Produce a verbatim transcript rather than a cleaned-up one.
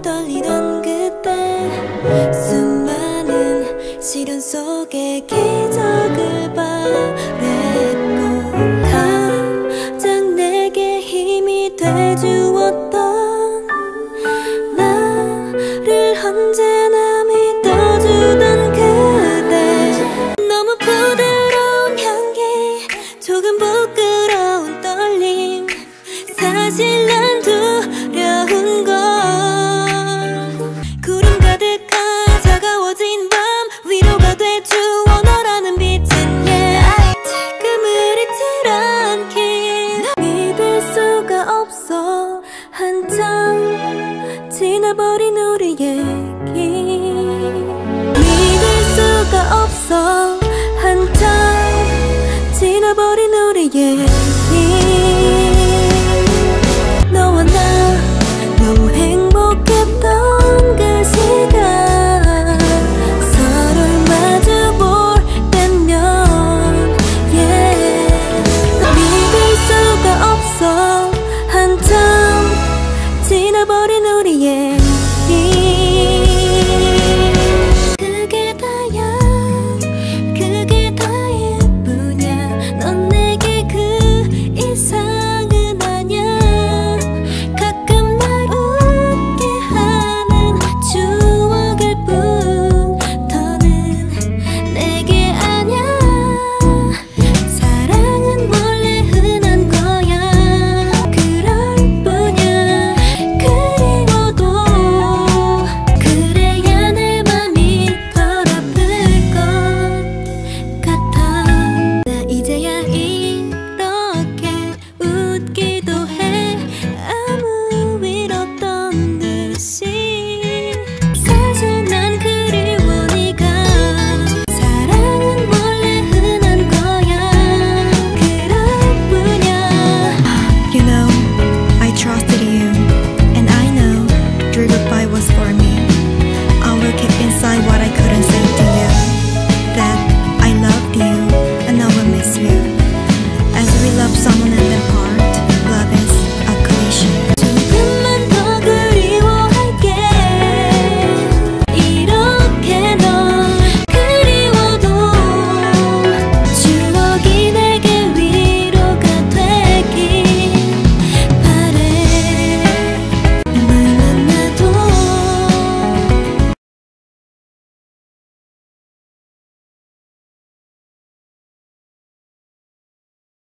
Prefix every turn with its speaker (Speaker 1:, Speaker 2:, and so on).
Speaker 1: 떨리던 그때 수많은 시련 속에 기적을 바랬고 가장 내게 힘이 돼주었던 나를 언제나 믿어주던 그대 너무 부드러운 향기 조금 부끄러운 떨림 사실 난 두려운 걸 구름 가득한 차가워진 밤 위로가 돼주어 너라는 빛은 yeah 지금을 잊질 않길 믿을 수가 없어 한참 지나버린 우리 얘기 믿을 수가 없어 한참 지나버린 우리 얘기 너와 나 너무 행복했던 그 시간 서로를 마주볼 때면 yeah 믿을 수가 없어 한참 지나버린 우리 얘기